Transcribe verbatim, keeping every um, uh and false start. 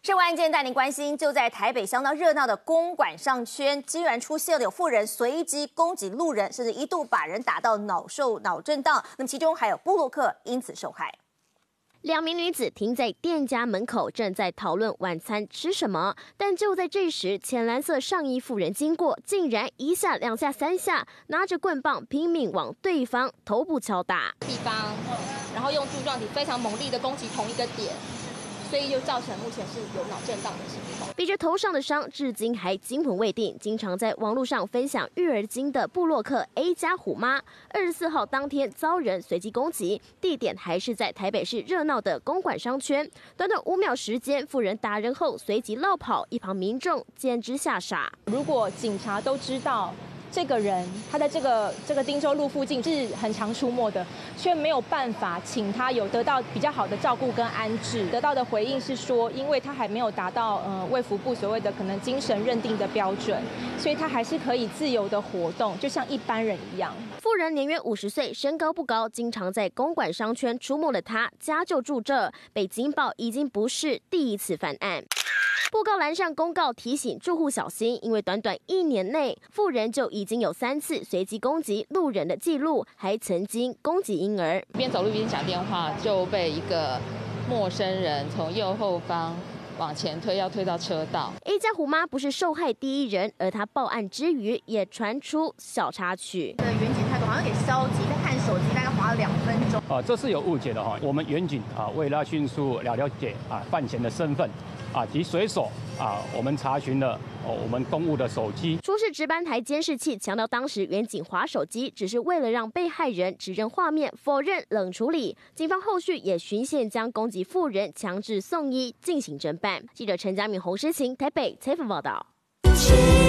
社会案件带您关心，就在台北相当热闹的公馆商圈，居然出现了有妇人随机攻击路人，甚至一度把人打到脑受脑震荡。那么其中还有部落客因此受害。 两名女子停在店家门口，正在讨论晚餐吃什么。但就在这时，浅蓝色上衣妇人经过，竟然一下、两下、三下，拿着棍棒拼命往对方头部敲打。 地方，然后用柱状体非常猛力的攻击同一个点，所以就造成目前是有脑震荡的情况。 比着头上的伤，至今还惊魂未定。经常在网络上分享育儿经的部落客 A 家虎妈，二十四号当天遭人随机攻击，地点还是在台北市热闹的公馆商圈。短短五秒时间，妇人打人后随即落跑，一旁民众简直吓傻。 如果警察都知道这个人他在这个这个汀州路附近是很常出没的，却没有办法请他有得到比较好的照顾跟安置，得到的回应是说，因为他还没有达到呃卫福部所谓的可能精神认定的标准，所以他还是可以自由的活动，就像一般人一样。 妇人年约五十岁，身高不高，经常在公馆商圈出没的她，家就住这，被警报已经不是第一次犯案。 布告栏上公告提醒住户小心，因为短短一年内，妇人就已经有三次随机攻击路人的记录，还曾经攻击婴儿。 一边走路一边讲电话，就被一个陌生人从右后方往前推，要推到车道。 A 家虎妈不是受害第一人，而她报案之余也传出小插曲。 的远景态度好像有点消极，在看手机，大概花了两分钟。 啊，这是有误解的哈。我们远景啊，为了迅速了了解啊犯嫌的身份。 啊，及随手啊，我们查询了哦，我们公务的手机。 出示值班台监视器，强调当时远景滑手机，只是为了让被害人指认画面，否认冷处理。警方后续也循线将攻击妇人强制送医进行侦办。记者陈嘉敏、洪诗晴台北采访报道。